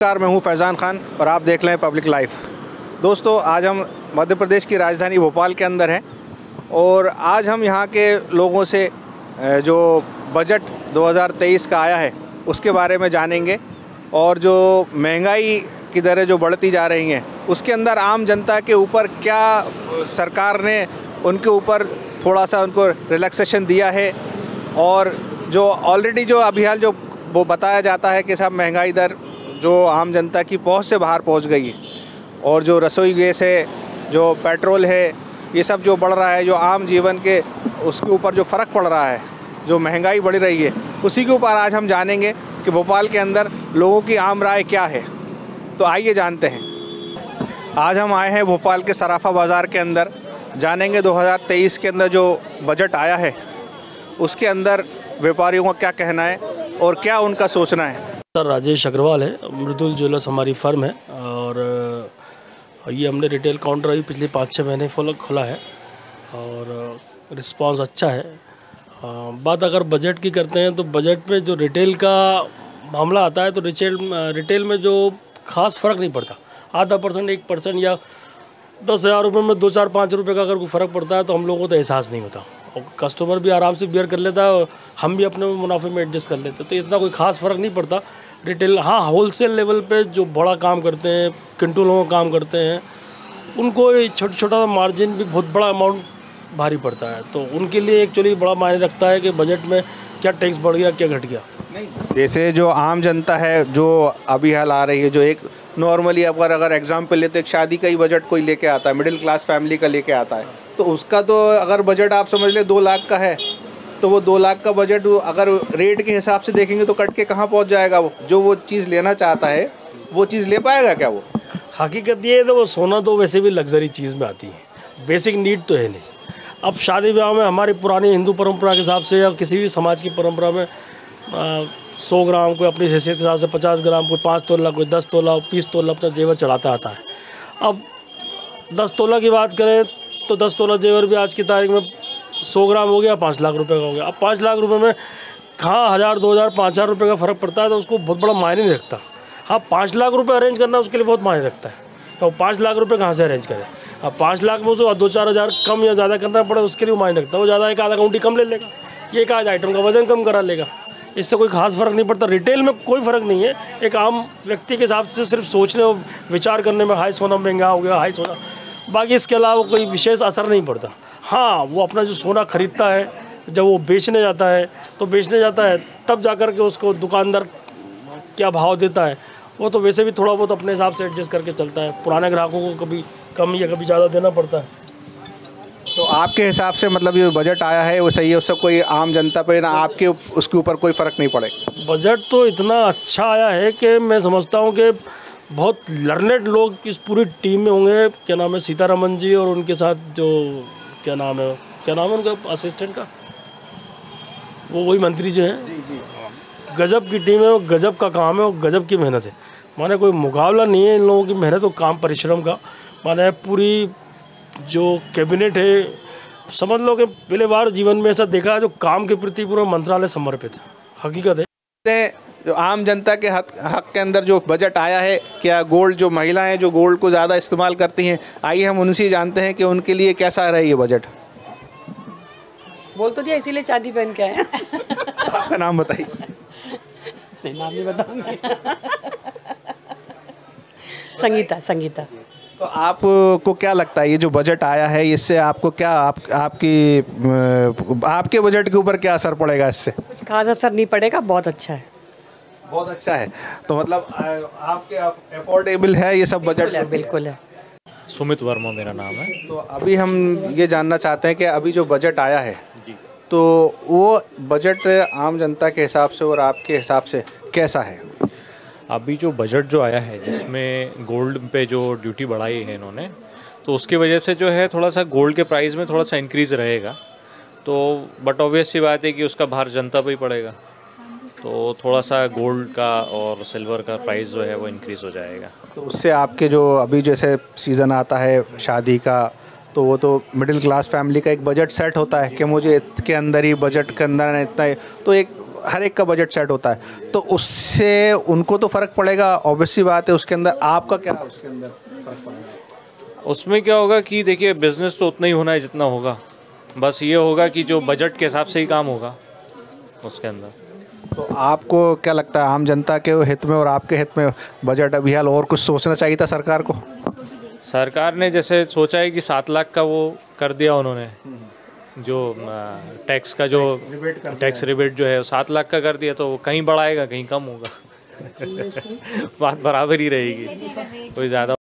नमस्कार, मैं हूं फैज़ान खान और आप देख रहे हैं पब्लिक लाइफ। दोस्तों, आज हम मध्य प्रदेश की राजधानी भोपाल के अंदर हैं और आज हम यहां के लोगों से जो बजट 2023 का आया है उसके बारे में जानेंगे और जो महंगाई की दरें जो बढ़ती जा रही हैं उसके अंदर आम जनता के ऊपर क्या सरकार ने उनके ऊपर थोड़ा सा उनको रिलैक्सेशन दिया है और जो ऑलरेडी जो अभी हाल जो वो बताया जाता है कि सब महंगाई दर जो आम जनता की पहुंच से बाहर पहुंच गई है और जो रसोई गैस है, जो पेट्रोल है, ये सब जो बढ़ रहा है, जो आम जीवन के उसके ऊपर जो फ़र्क पड़ रहा है, जो महंगाई बढ़ रही है, उसी के ऊपर आज हम जानेंगे कि भोपाल के अंदर लोगों की आम राय क्या है। तो आइए जानते हैं। आज हम आए हैं भोपाल के सराफा बाज़ार के अंदर, जानेंगे 2023 के अंदर जो बजट आया है उसके अंदर व्यापारियों का क्या कहना है और क्या उनका सोचना है। सर, राजेश अग्रवाल है, मृदुल ज्वेलर्स हमारी फर्म है और ये हमने रिटेल काउंटर अभी पिछले 5-6 महीने खोला है और रिस्पांस अच्छा है। बात अगर बजट की करते हैं तो बजट में जो रिटेल का मामला आता है तो रिटेल में जो खास फ़र्क नहीं पड़ता। आधा % 1% या 10,000 रुपये में 2-4-5 रुपये का अगर कोई फ़र्क पड़ता है तो हम लोगों को तो एहसास नहीं होता और कस्टमर भी आराम से बियर कर लेता है और हम भी अपने मुनाफे में एडजस्ट कर लेते हैं, तो इतना कोई खास फ़र्क नहीं पड़ता। रिटेल, हाँ, होलसेल लेवल पे जो बड़ा काम करते हैं, क्विंटलों का काम करते हैं, उनको छोटा छोटा मार्जिन भी बहुत बड़ा अमाउंट भारी पड़ता है, तो उनके लिए एक्चुअली बड़ा मायने रखता है कि बजट में क्या टैक्स बढ़ गया, क्या घट गया। नहीं, जैसे जो आम जनता है जो अभी हाल आ रही है, जो एक नॉर्मली अगर एग्जाम्पल लेते एक शादी का ही बजट कोई लेके आता है, मिडिल क्लास फैमिली का लेके आता है, तो उसका तो अगर बजट आप समझ ले 2 लाख का है तो वो 2 लाख का बजट अगर रेट के हिसाब से देखेंगे तो कट के कहाँ पहुँच जाएगा। वो जो वो चीज़ लेना चाहता है वो चीज़ ले पाएगा क्या? वो हकीकत ये है तो वो सोना तो वैसे भी लग्जरी चीज़ में आती है, बेसिक नीड तो है नहीं। अब शादी ब्याह में हमारी पुरानी हिंदू परंपरा के हिसाब से या किसी भी समाज की परंपरा में 100 ग्राम कोई अपनी हैसियत के हिसाब से 50 ग्राम, कोई 5 तोला, कोई 10 तोला, 20 तोला अपना जेवर चढ़ाता आता है। अब 10 तोला की बात करें तो 10 तोला जेवर भी आज की तारीख में 100 ग्राम हो गया 5 लाख रुपए का हो गया। अब 5 लाख रुपए में कहाँ 1000, 2000, 5000 रुपये का फ़र्क पड़ता है तो उसको बहुत बड़ा मायने नहीं रखता। हाँ, 5 लाख रुपए अरेंज करना उसके लिए बहुत मायने रखता है, तो 5 लाख रुपए कहाँ से अरेंज करें। अब 5 लाख में उसको 2-4 हज़ार कम या ज़्यादा करना पड़े उसके लिए मायने रखता है। वो ज़्यादा एक आधा काउंटी कम ले लेगा, ये एक आध आइटम का वजन कम करा लेगा, इससे कोई खास फ़र्क नहीं पड़ता। रिटेल में कोई फ़र्क नहीं है, एक आम व्यक्ति के हिसाब से सिर्फ सोचने और विचार करने में हाई सोना महंगा हो गया, हाई सोना, बाकी इसके अलावा कोई विशेष असर नहीं पड़ता। हाँ, वो अपना जो सोना खरीदता है जब वो बेचने जाता है तब जाकर के उसको दुकानदार क्या भाव देता है वो तो वैसे भी थोड़ा बहुत अपने हिसाब से एडजस्ट करके चलता है। पुराने ग्राहकों को कभी कम या कभी ज़्यादा देना पड़ता है। तो आपके हिसाब से मतलब ये बजट आया है वो सही है, उससे कोई आम जनता पे ना आपके उसके ऊपर कोई फ़र्क नहीं पड़ेगा? बजट तो इतना अच्छा आया है कि मैं समझता हूँ कि बहुत लर्नेड लोग इस पूरी टीम में होंगे। क्या नाम है, सीतारमन जी और उनके साथ जो क्या नाम है उनका असिस्टेंट का, वो वही मंत्री जी हैं। जी। गजब की टीम है, वो गजब का काम है, वो गजब की मेहनत है। माने कोई मुकाबला नहीं है इन लोगों की मेहनत और काम परिश्रम का। माने पूरी जो कैबिनेट है, समझ लो कि पहले बार जीवन में ऐसा देखा है जो काम के प्रति पूरा मंत्रालय समर्पित है। हकीकत है जो आम जनता के हक के अंदर जो बजट आया है, क्या गोल्ड, जो महिलाएं जो गोल्ड को ज़्यादा इस्तेमाल करती हैं, आइए हम उनसे जानते हैं कि उनके लिए कैसा रहा ये बजट। बोल तो दिया, इसीलिए चांदी पहन के आए। आपका नाम बताइए। नहीं, नाम नहीं बताऊंगी। संगीता। तो आपको क्या लगता है ये जो बजट आया है इससे आपको क्या आपके बजट के ऊपर क्या असर पड़ेगा? इससे कुछ खास असर नहीं पड़ेगा, बहुत अच्छा है। बहुत अच्छा है, तो मतलब आपके अफोर्डेबल है ये सब बजट? बिल्कुल है। सुमित वर्मा मेरा नाम है। तो अभी हम ये जानना चाहते हैं कि अभी जो बजट आया है तो वो बजट आम जनता के हिसाब से और आपके हिसाब से कैसा है? अभी जो बजट जो आया है जिसमें गोल्ड पे जो ड्यूटी बढ़ाई है इन्होंने, तो उसकी वजह से जो है थोड़ा सा गोल्ड के प्राइस में थोड़ा सा इंक्रीज़ रहेगा, तो बट ऑब्वियस सी बात है कि उसका भार जनता पे ही पड़ेगा, तो थोड़ा सा गोल्ड का और सिल्वर का प्राइस जो है वो इंक्रीज़ हो जाएगा। तो उससे आपके जो अभी जैसे सीज़न आता है शादी का, तो वो तो मिडिल क्लास फैमिली का एक बजट सेट होता है कि मुझे इसके अंदर ही बजट के अंदर इतना ही, तो एक हर एक का बजट सेट होता है, तो उससे उनको तो फ़र्क पड़ेगा, ऑब्वियस सी बात है। उसके अंदर आपका क्या उसके अंदर फ़र्क पड़ेगा? उसमें क्या होगा कि देखिए बिज़नेस तो उतना ही होना है जितना होगा, बस ये होगा कि जो बजट के हिसाब से ही काम होगा उसके अंदर। तो आपको क्या लगता है आम जनता के हित में और आपके हित में बजट अभी हाल और कुछ सोचना चाहिए था सरकार को? सरकार ने जैसे सोचा है कि 7 लाख का वो कर दिया उन्होंने, जो टैक्स का जो टैक्स रिबेट जो है 7 लाख का कर दिया, तो वो कहीं बढ़ाएगा कहीं कम होगा बात बराबर ही रहेगी, कोई ज़्यादा